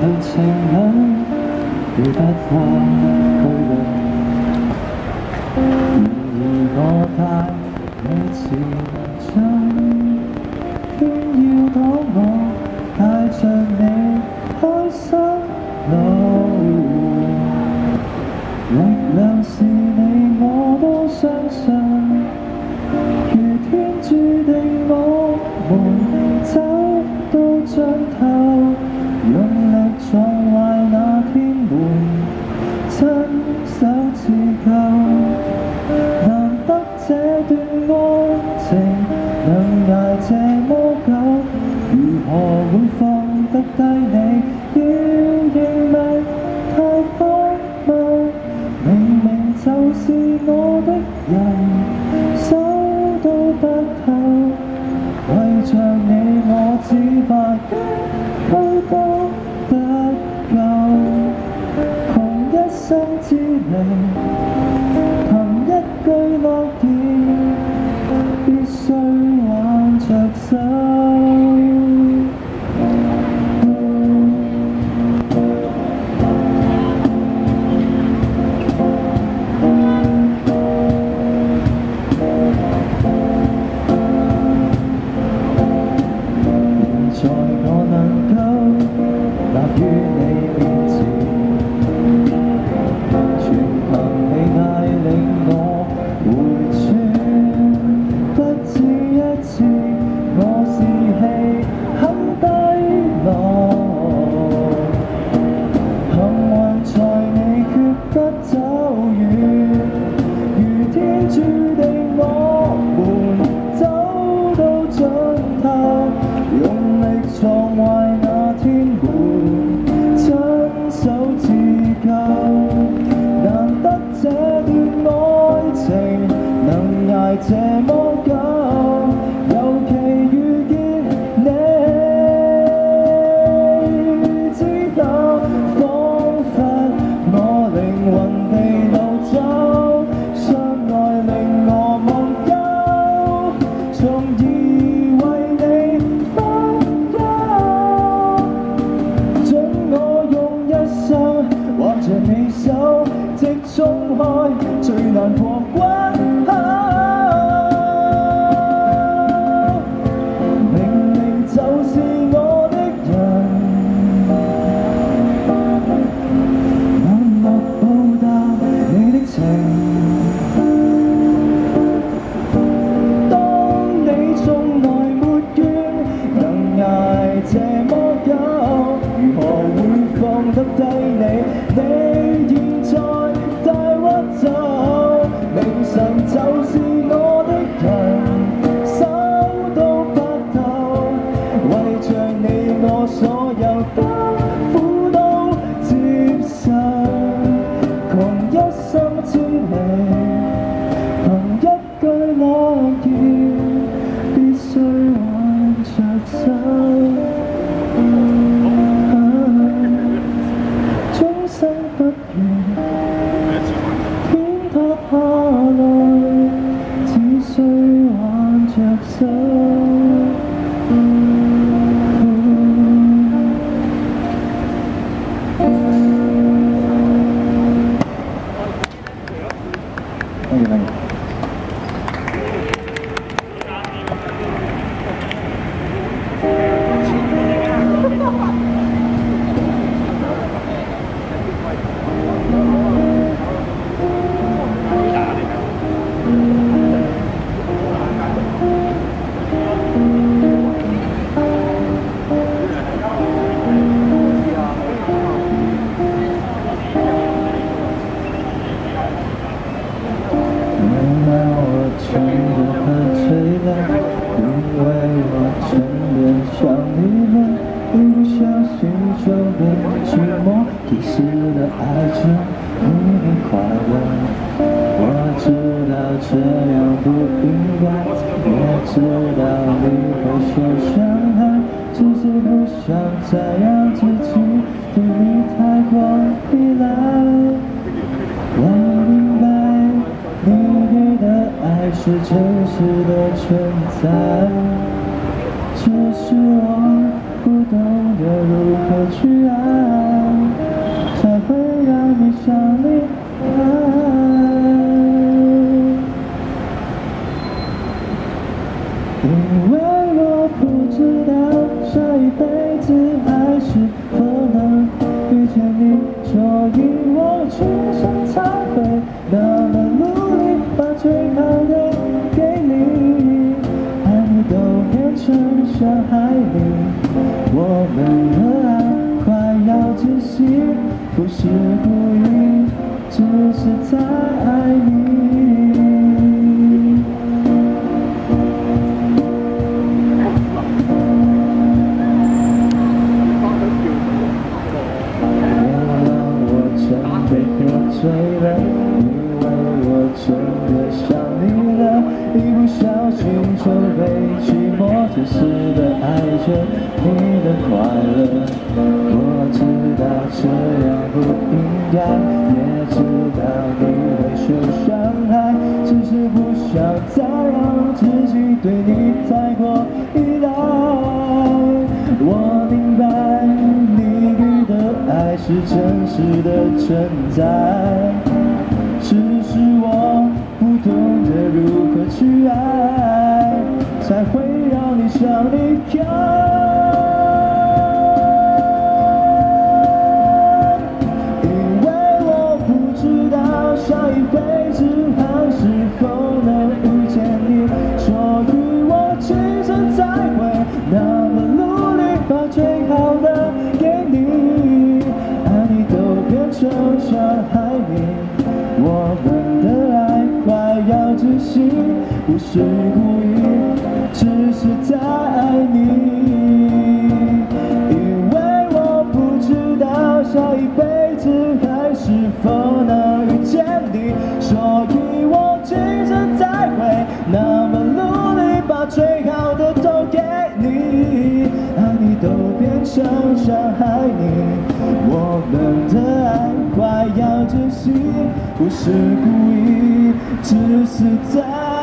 情侶，記得他區裏。然而我帶你前進，偏要當我帶着你開心路。力量是你我都相信，如天注定我們走到盡頭，用力撞壞那天門，親手自救。難得這段愛情能捱這麼久，如何會放得低你？要認命太荒謬，明明就是我的人，手都不透，為着你我只怕一鋪都不夠，窮一生之力，憑一句諾言，必須挽着手。在我能夠立於你面前，全憑你帶領我回轉。不止一次，我士氣很低落，幸運在你決不走遠，如天注定我們走到盡頭。用力撞壞那天門，親手自救。難得這段愛情能捱這麼久，尤其遇見你之後，彷彿我靈魂被擄走，相愛令我忘憂，從而為你握着你手，即衝開最難過關口。明明就是我的人，默默報答你的情。當你從來沒怨，能捱這麼久，如何會放得低你？你現在大屈就，明晨就是我的人，手都不透，為着你我所有得苦都接受，窮一生之力，憑一句諾言，必須挽着手。終生不願天塌下來，只需挽着手。全都很脆弱，因为我真的想你了，一不小心就被寂寞遗失了爱着你的快乐。我知道这样不应该，也知道你会受伤害，只是不想再让自己对你太过依赖。我明白你给的爱是真实的存在，只是我不懂得如何去爱。 是故意，只是在爱你。被喝醉了，以为我真的想你了，一不小心就被寂寞吞噬的爱着你的快乐。我知道这样不应该，也知道你会受伤害，只是不想再让自己对你太过依赖。我明白你给的爱是真实的存在，只是我不懂得如何去爱，才会让你想离开。因为我不知道下一辈子还是否能遇见你，所以我其实才会那么努力，把最好的给你。爱你都变成伤害你，我们的爱快要窒息，不是故意，只是在爱你。因为我不知道下一辈子还是否能遇见你，所以我其实才会那么努力，把最好的都给你。爱你都变成伤害你，我们的爱快要窒息，不是故意，只是在